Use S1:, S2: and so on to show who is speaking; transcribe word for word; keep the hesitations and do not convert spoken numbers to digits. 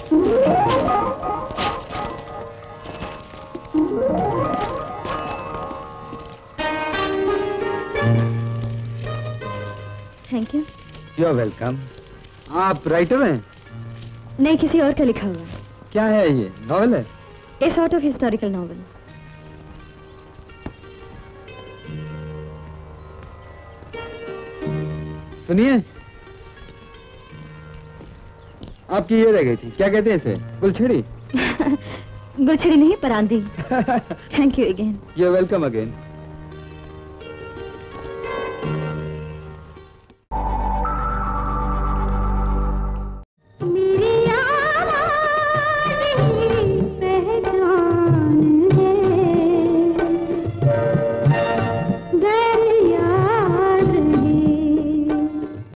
S1: Thank you.
S2: You are welcome. आप writer हैं?
S1: नहीं, किसी और का लिखा हुआ।
S2: क्या है ये, नॉवेल है?
S1: A sort of historical novel.
S2: सुनिए, आपकी ये रह गई थी, क्या कहते हैं इसे? गुलछड़ी?
S1: गुलछड़ी नहीं, परांदी। Thank you again.
S2: You are welcome again.